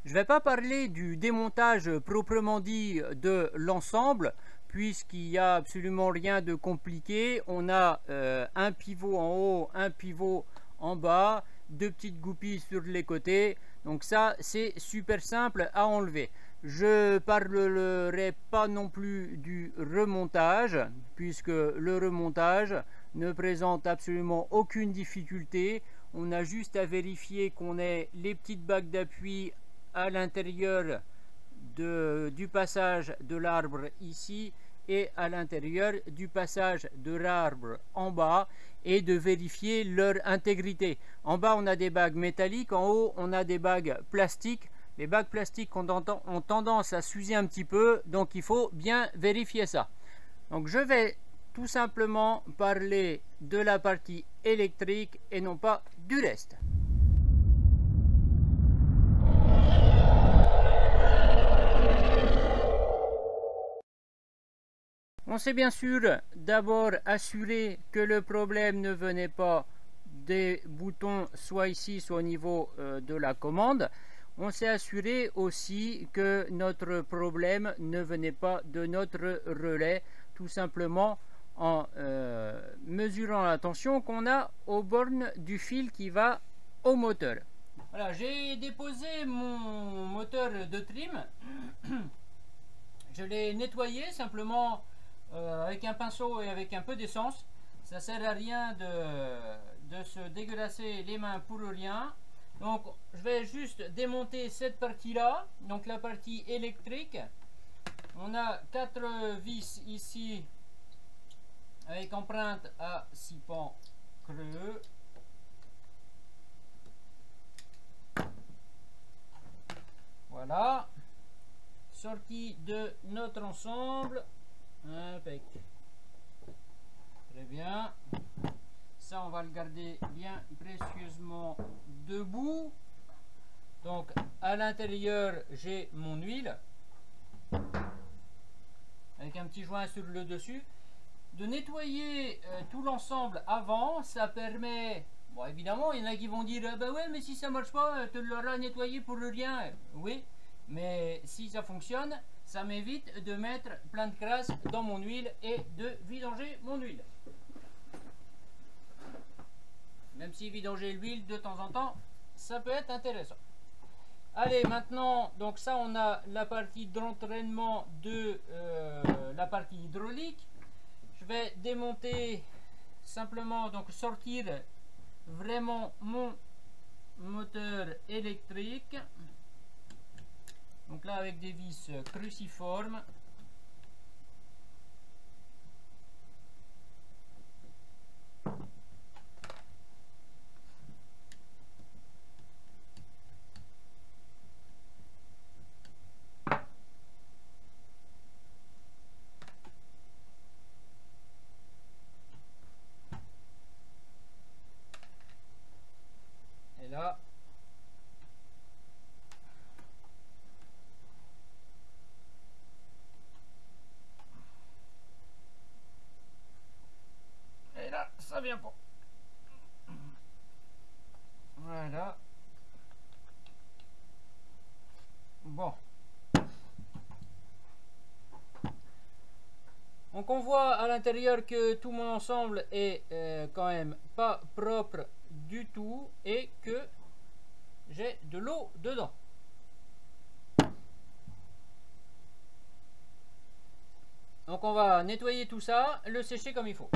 Je ne vais pas parler du démontage proprement dit de l'ensemble, puisqu'il n'y a absolument rien de compliqué. On a un pivot en haut, un pivot en bas, deux petites goupilles sur les côtés. Donc ça, c'est super simple à enlever. Je ne parlerai pas non plus du remontage, puisque le remontage ne présente absolument aucune difficulté. On a juste à vérifier qu'on ait les petites bagues d'appui à l'intérieur du passage de l'arbre ici et à l'intérieur du passage de l'arbre en bas, et de vérifier leur intégrité. En bas on a des bagues métalliques, en haut on a des bagues plastiques. Les bagues plastiques ont tendance à s'user un petit peu, donc il faut bien vérifier ça. Donc je vais tout simplement parler de la partie électrique et non pas du reste. On s'est bien sûr d'abord assuré que le problème ne venait pas des boutons soit ici soit au niveau de la commande. On s'est assuré aussi que notre problème ne venait pas de notre relais, tout simplement en mesurant la tension qu'on a aux bornes du fil qui va au moteur. Voilà, j'ai déposé mon moteur de trim. Je l'ai nettoyé simplement avec un pinceau et avec un peu d'essence. Ça sert à rien de se dégueulasser les mains pour rien. Donc je vais juste démonter cette partie là, donc la partie électrique. On a 4 vis ici avec empreinte à 6 pans creux. Voilà, sortie de notre ensemble. Impec. Très bien. Ça, on va le garder bien précieusement debout. Donc, à l'intérieur, j'ai mon huile avec un petit joint sur le dessus. De nettoyer tout l'ensemble avant, ça permet... Bon, évidemment, il y en a qui vont dire ah bah ouais, mais si ça marche pas, tu l'auras nettoyé pour rien. Oui, mais si ça fonctionne, ça m'évite de mettre plein de crasse dans mon huile et de vidanger mon huile. Même si vidanger l'huile de temps en temps, ça peut être intéressant. Allez, maintenant, donc ça, on a la partie d'entraînement de la partie hydraulique. Je vais démonter simplement, donc sortir vraiment mon moteur électrique. Donc là, avec des vis cruciformes. Et là, ça vient pas. Voilà. Bon. Donc on voit à l'intérieur que tout mon ensemble est quand même pas propre du tout et que j'ai de l'eau dedans. Donc on va nettoyer tout ça, le sécher comme il faut.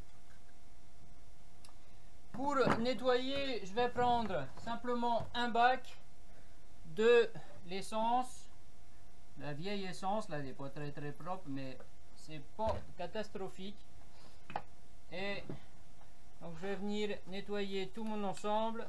Pour nettoyer, je vais prendre simplement un bac de l'essence, la vieille essence, là elle n'est pas très propre, mais c'est pas catastrophique. Et donc je vais venir nettoyer tout mon ensemble.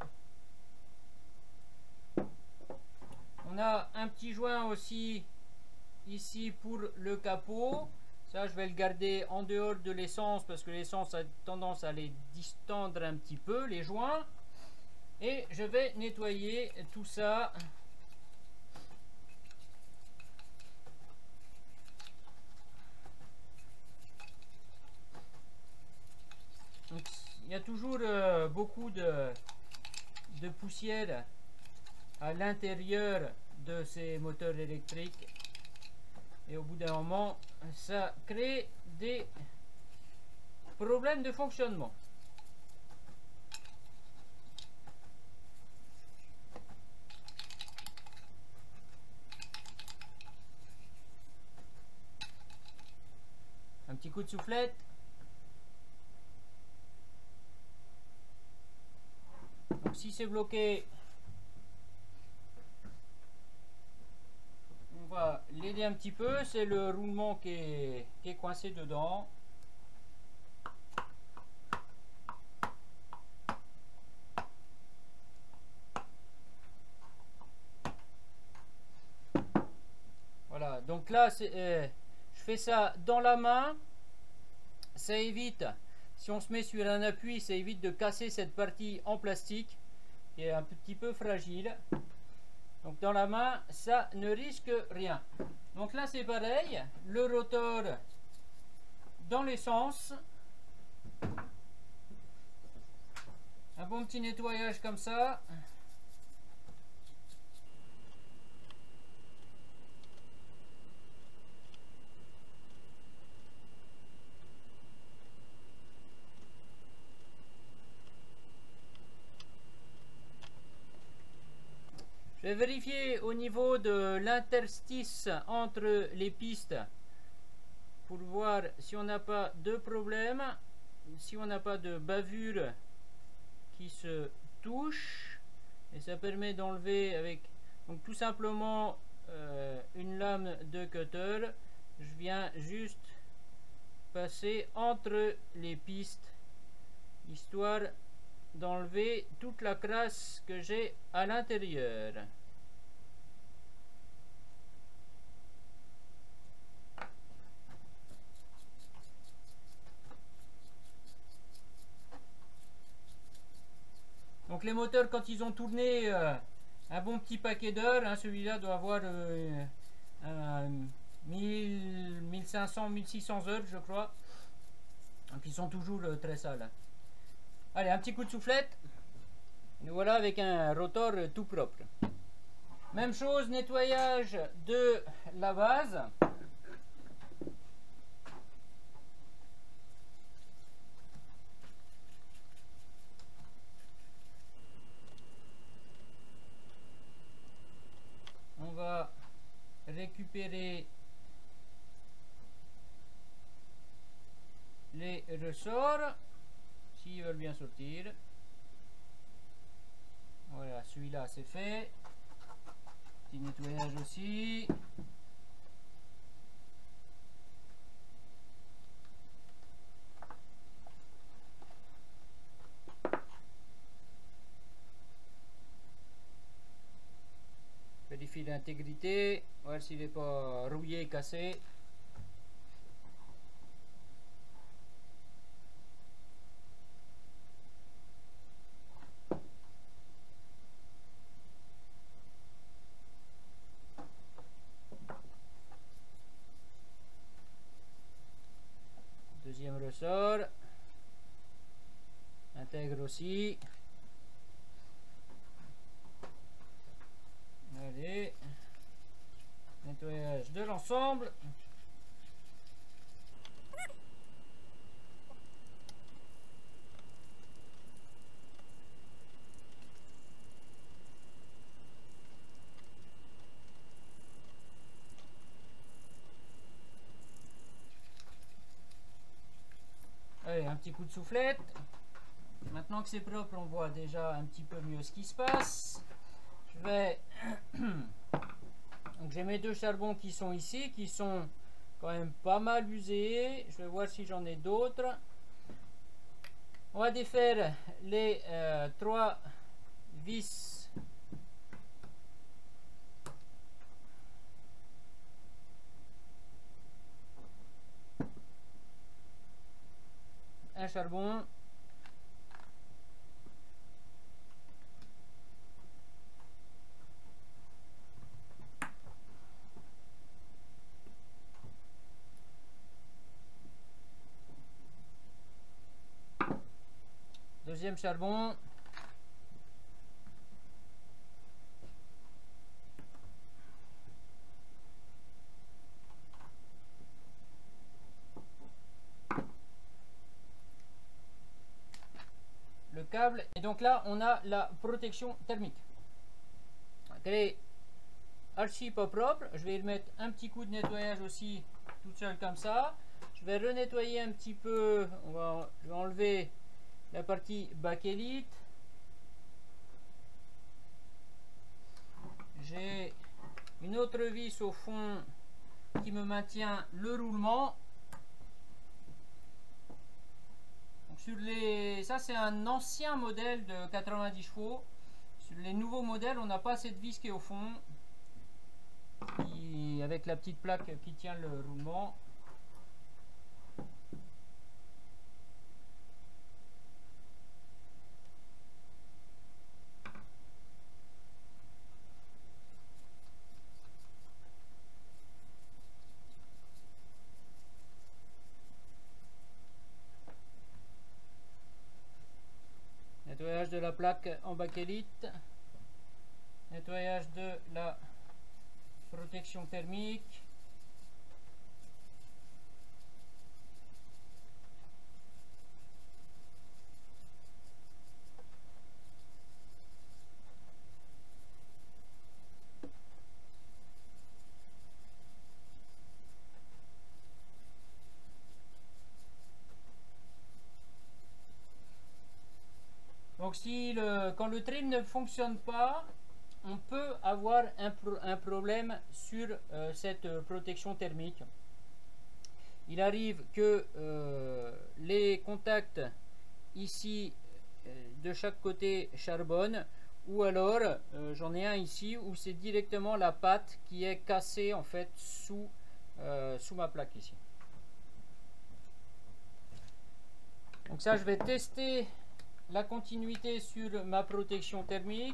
On a un petit joint aussi ici pour le capot. Ça, je vais le garder en dehors de l'essence parce que l'essence a tendance à les distendre un petit peu, les joints. Et je vais nettoyer tout ça. Donc, il y a toujours beaucoup de poussière à l'intérieur de ces moteurs électriques. Et au bout d'un moment, ça crée des problèmes de fonctionnement. Un petit coup de soufflette. Donc si c'est bloqué, on va l'aider un petit peu. C'est le roulement qui est coincé dedans. Voilà, donc là, je fais ça dans la main. Ça évite, si on se met sur un appui, ça évite de casser cette partie en plastique qui est un petit peu fragile. Donc dans la main, ça ne risque rien. Donc là c'est pareil, le rotor dans l'essence. Un bon petit nettoyage comme ça. Je vais vérifier au niveau de l'interstice entre les pistes pour voir si on n'a pas de problème, si on n'a pas de bavure qui se touche. Et ça permet d'enlever avec donc tout simplement une lame de cutter. Je viens juste passer entre les pistes histoire d'enlever toute la crasse que j'ai à l'intérieur. Donc les moteurs, quand ils ont tourné un bon petit paquet d'heures, hein, celui-là doit avoir 1000, 1500, 1600 heures je crois. Donc ils sont toujours très sales. Allez, un petit coup de soufflette. Nous voilà avec un rotor tout propre. Même chose, nettoyage de la base. On va récupérer les ressorts s'ils veulent bien sortir. Voilà, celui-là c'est fait. Petit nettoyage aussi. Vérifie l'intégrité, voir s'il n'est pas rouillé, cassé. Deuxième ressort. Intègre aussi. Allez. Nettoyage de l'ensemble. Allez, un petit coup de soufflette. Maintenant que c'est propre, on voit déjà un petit peu mieux ce qui se passe. Je vais... Donc j'ai mes deux charbons qui sont ici, qui sont quand même pas mal usés. Je vais voir si j'en ai d'autres. On va défaire les 3 vis. Un charbon. Deuxième charbon. câble. Et donc là, on a la protection thermique. Elle est archi pas propre. Je vais y mettre un petit coup de nettoyage aussi, toute seule comme ça. Je vais renettoyer un petit peu. Je vais enlever la partie bakélite. J'ai une autre vis au fond qui me maintient le roulement. Donc ça c'est un ancien modèle de 90 chevaux. Sur les nouveaux modèles, on n'a pas cette vis qui est au fond, avec la petite plaque qui tient le roulement. Nettoyage de la plaque en bakélite, nettoyage de la protection thermique, donc quand le trim ne fonctionne pas, on peut avoir un problème sur cette protection thermique. Il arrive que les contacts ici de chaque côté charbonnent, ou alors j'en ai un ici où c'est directement la patte qui est cassée en fait sous ma plaque ici. Donc ça, je vais tester la continuité sur ma protection thermique.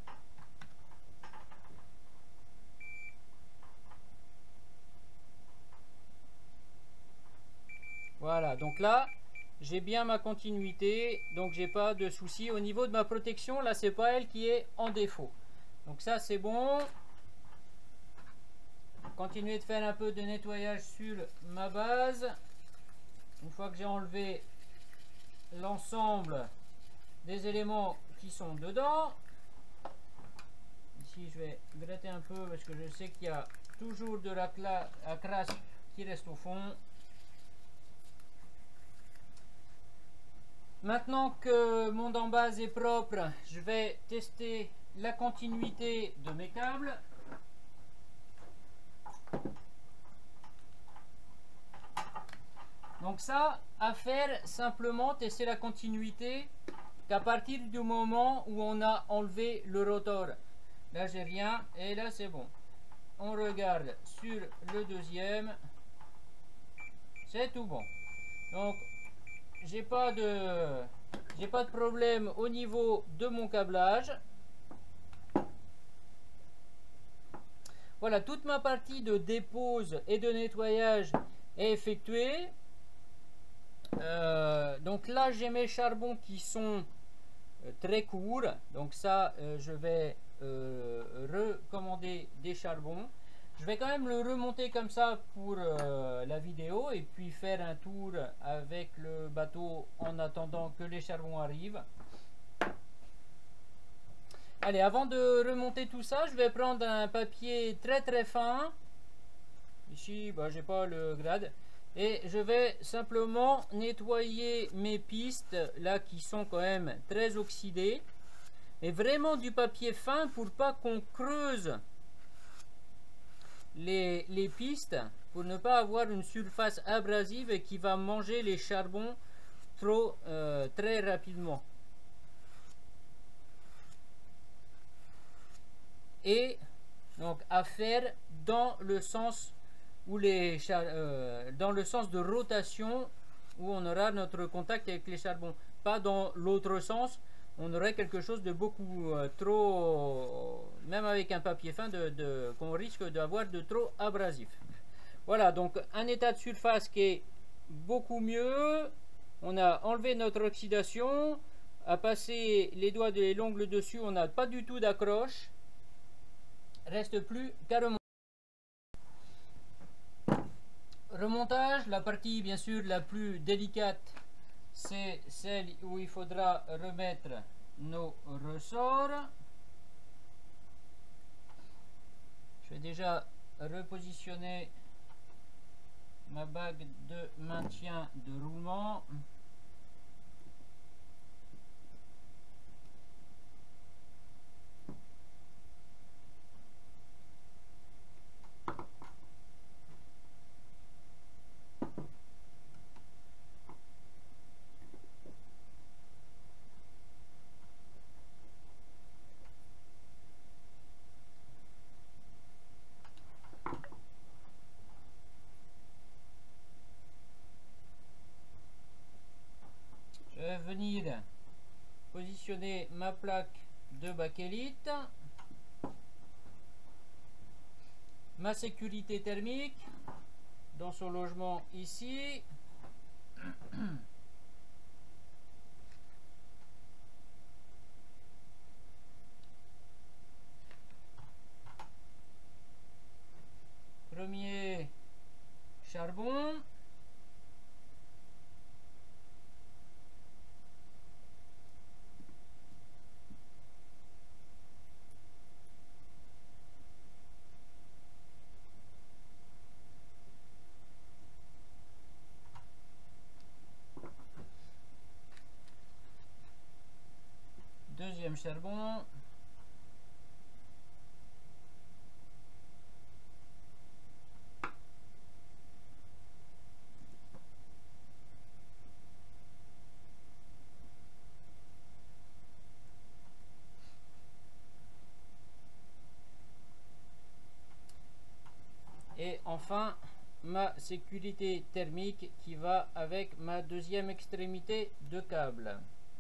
Voilà, donc là j'ai bien ma continuité, donc j'ai pas de souci au niveau de ma protection. Là c'est pas elle qui est en défaut, donc ça c'est bon. Continuer de faire un peu de nettoyage sur ma base. Une fois que j'ai enlevé l'ensemble des éléments qui sont dedans, ici je vais gratter un peu parce que je sais qu'il y a toujours de la crasse qui reste au fond. Maintenant que mon dembase est propre, je vais tester la continuité de mes câbles. Donc ça, à faire simplement, tester la continuité qu'à partir du moment où on a enlevé le rotor. Là j'ai rien et là c'est bon. On regarde sur le deuxième, c'est tout bon. Donc j'ai pas de problème au niveau de mon câblage. Voilà, toute ma partie de dépose et de nettoyage est effectuée. Donc là j'ai mes charbons qui sont très courts, donc ça je vais recommander des charbons. Je vais quand même le remonter comme ça pour la vidéo et puis faire un tour avec le bateau en attendant que les charbons arrivent. Allez, avant de remonter tout ça, je vais prendre un papier très fin. Ici j'ai pas le grade. Et je vais simplement nettoyer mes pistes là qui sont quand même très oxydées. Et vraiment du papier fin pour pas qu'on creuse les pistes, pour ne pas avoir une surface abrasive qui va manger les charbons très rapidement. Et donc à faire dans le sens où dans le sens de rotation où on aura notre contact avec les charbons, pas dans l'autre sens. On aurait quelque chose de beaucoup trop, même avec un papier fin, qu'on risque d'avoir de trop abrasif. Voilà, donc un état de surface qui est beaucoup mieux. On a enlevé notre oxydation, à passer les doigts de l'ongle dessus, on n'a pas du tout d'accroche. Reste plus qu'à remonter. Remontage, la partie bien sûr la plus délicate, c'est celle où il faudra remettre nos ressorts. Je vais déjà repositionner ma bague de maintien de roulement. Je vais venir positionner ma plaque de bakélite, ma sécurité thermique dans son logement ici. Premier charbon. Deuxième charbon. Et enfin, ma sécurité thermique qui va avec ma deuxième extrémité de câble.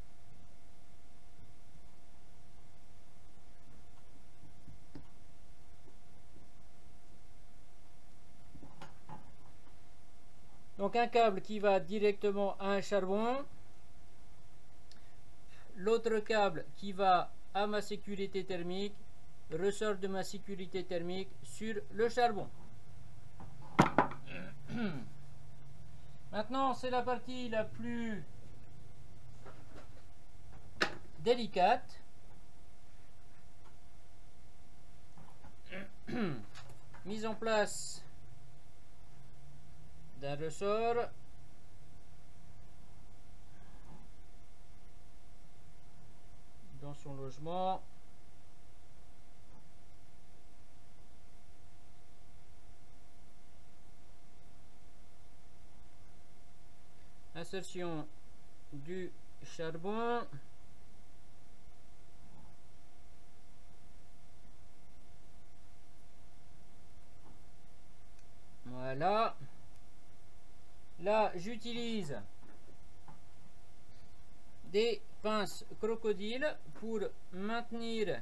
Donc un câble qui va directement à un charbon, l'autre câble qui va à ma sécurité thermique, ressort de ma sécurité thermique sur le charbon. Maintenant, c'est la partie la plus délicate. Mise en place d'un ressort. Dans son logement. Insertion du charbon. Voilà. Là, j'utilise des pinces crocodile pour maintenir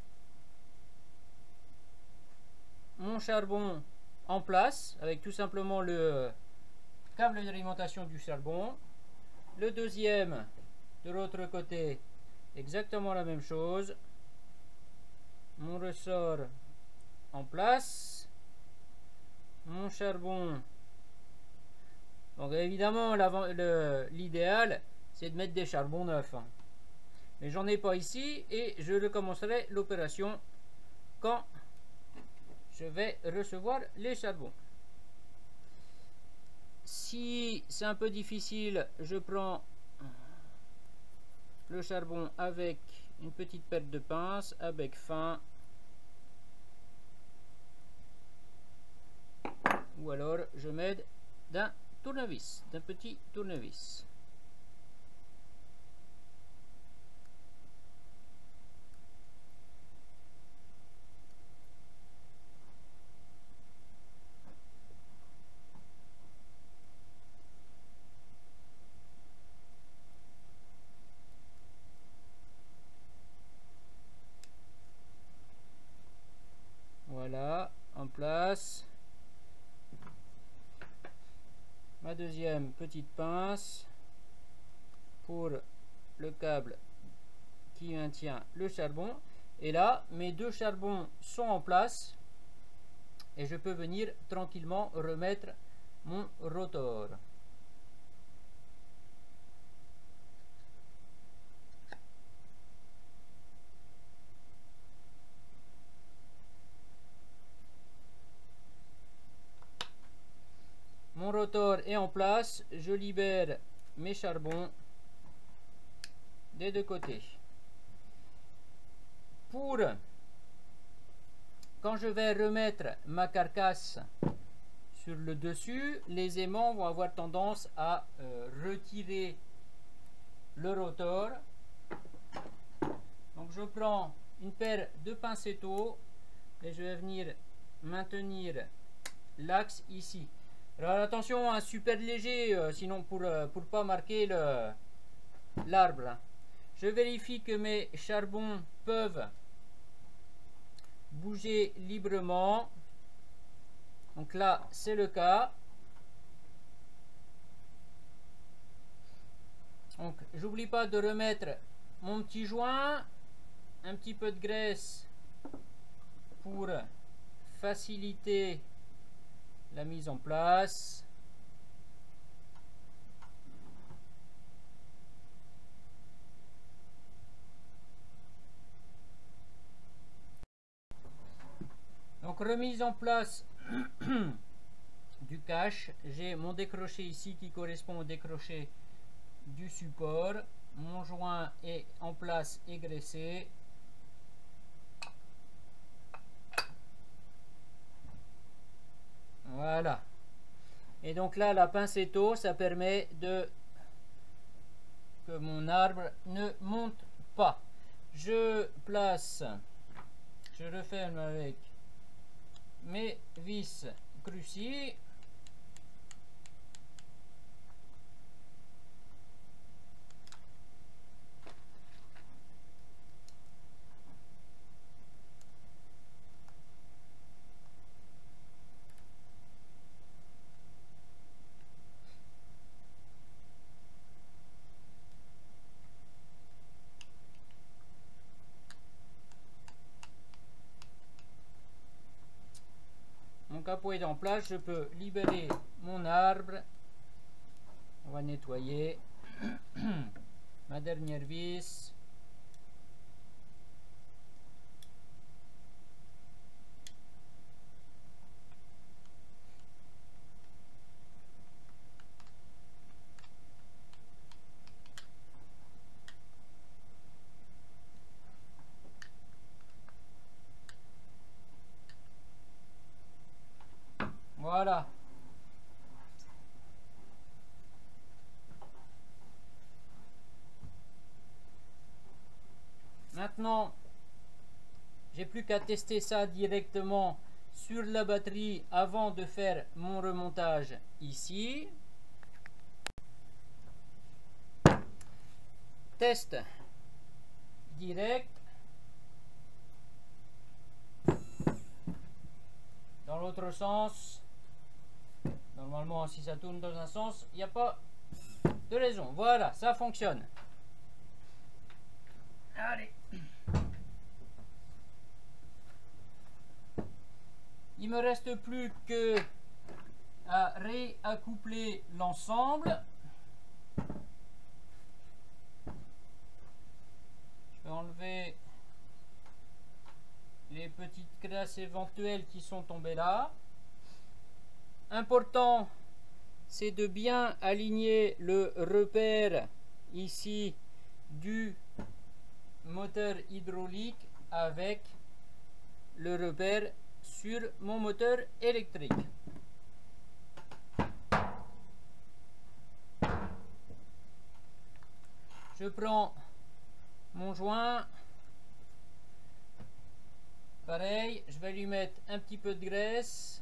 mon charbon en place avec tout simplement le câble d'alimentation du charbon. Le deuxième de l'autre côté, exactement la même chose. Mon ressort en place. Mon charbon. Donc évidemment, l'idéal, c'est de mettre des charbons neufs. Mais j'en ai pas ici et je recommencerai l'opération quand je vais recevoir les charbons. Si c'est un peu difficile, je prends le charbon avec une petite pelle de pince, à bec fin. Ou alors je m'aide d'un tournevis, d'un petit tournevis. Voilà, en place. Ma deuxième petite pince pour le câble qui maintient le charbon. Et là, mes deux charbons sont en place et je peux venir tranquillement remettre mon rotor. rotor est en place, je libère mes charbons des deux côtés. Pour quand je vais remettre ma carcasse sur le dessus, les aimants vont avoir tendance à retirer le rotor. Donc je prends une paire de pincettes et je vais venir maintenir l'axe ici. Alors attention, hein, super léger, sinon pour pas marquer l'arbre. Je vérifie que mes charbons peuvent bouger librement. Donc là, c'est le cas. Donc j'oublie pas de remettre mon petit joint, un petit peu de graisse pour faciliter la mise en place. Donc remise en place du cache. J'ai mon décroché ici qui correspond au décroché du support. Mon joint est en place et graissé. Voilà. Et donc là, la pincetto, ça permet que mon arbre ne monte pas. Je place, je referme avec mes vis cruciées. Mon capot est en place, je peux libérer mon arbre. On va nettoyer ma dernière vis. Voilà. Maintenant, j'ai plus qu'à tester ça directement sur la batterie avant de faire mon remontage ici. Test direct. Dans l'autre sens. Normalement, si ça tourne dans un sens, il n'y a pas de raison. Voilà, ça fonctionne. Allez. Il me reste plus que à réaccoupler l'ensemble. Je vais enlever les petites crasses éventuelles qui sont tombées là. Important, c'est de bien aligner le repère ici du moteur hydraulique avec le repère sur mon moteur électrique. Je prends mon joint. Pareil, je vais lui mettre un petit peu de graisse.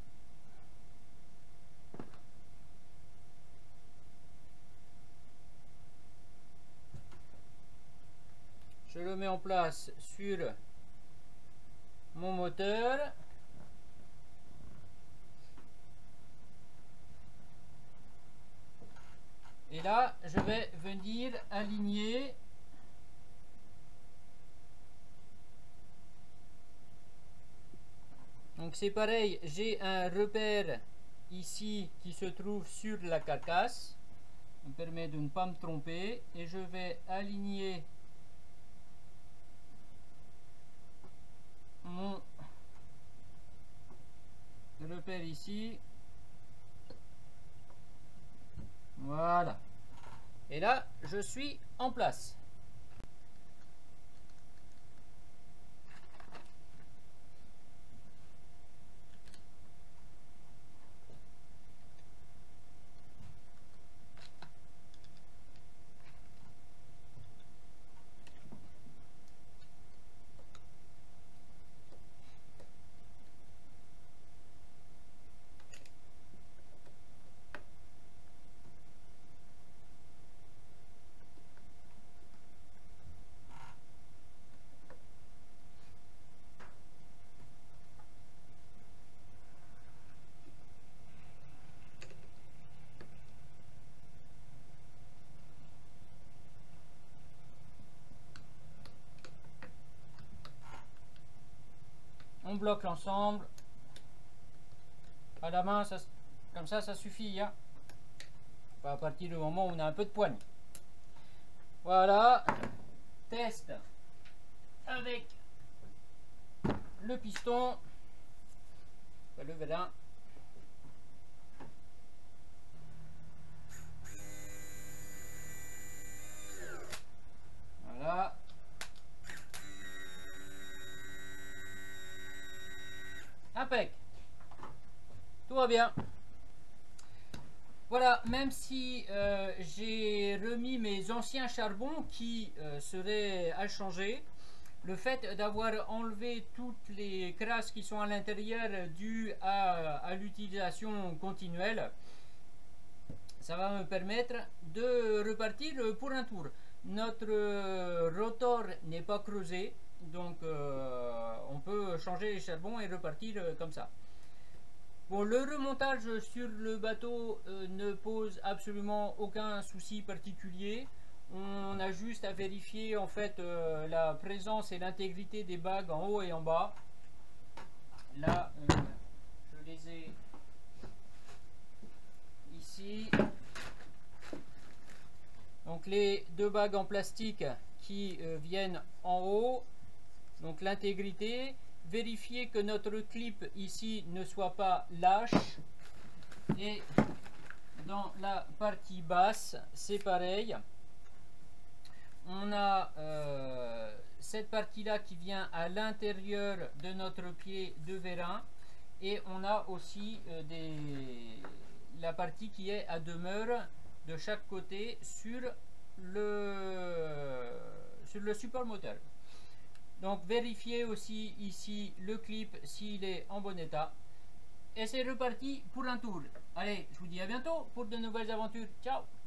Je le mets en place sur mon moteur. Et là, je vais venir aligner donc c'est pareil, j'ai un repère ici qui se trouve sur la carcasse. Ça me permet de ne pas me tromper. Et je vais aligner mon repère ici Voilà. Et là, je suis en place. On bloque l'ensemble. À la main, ça, comme ça suffit. Hein. À partir du moment où on a un peu de poigne. Voilà. Test avec le piston. Le vélin. Voilà. Impec. Tout va bien. Voilà, même si j'ai remis mes anciens charbons qui seraient à changer, le fait d'avoir enlevé toutes les crasses qui sont à l'intérieur dues à l'utilisation continuelle, ça va me permettre de repartir pour un tour. Notre rotor n'est pas creusé, donc on peut changer les charbons et repartir comme ça. Bon, le remontage sur le bateau ne pose absolument aucun souci particulier. On a juste à vérifier en fait la présence et l'intégrité des bagues en haut et en bas. Là, je les ai ici. Donc les deux bagues en plastique qui viennent en haut. Donc l'intégrité. Vérifier que notre clip ici ne soit pas lâche. Et dans la partie basse, c'est pareil. On a cette partie-là qui vient à l'intérieur de notre pied de vérin. Et on a aussi la partie qui est à demeure de chaque côté sur le support moteur. Donc vérifiez aussi ici le clip s'il est en bon état. Et c'est reparti pour un tour. Allez, je vous dis à bientôt pour de nouvelles aventures. Ciao!